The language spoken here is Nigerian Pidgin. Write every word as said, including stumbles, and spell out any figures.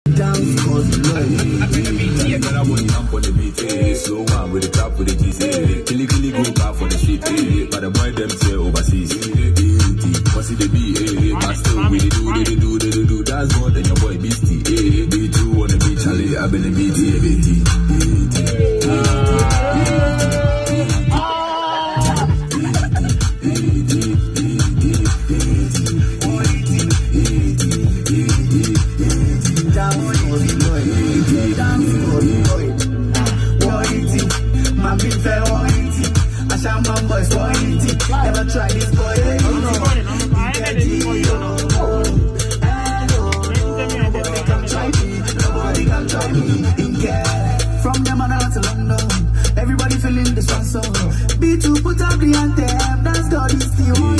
Dance cause love. I been a B T, I got a money up on the B T. Slow one with the trap with the G C. Killy killy go back for the shit. But the boy them say overseas. What's it the B? But still we do, they do, they do, do. That's more than your boy Beastie. B two on the beach, Charlie. I been a B T, B T. Never try this boy. Nobody can try me. From Yamana to London, everybody feeling the song. B two put up the anthem. That's God is the one.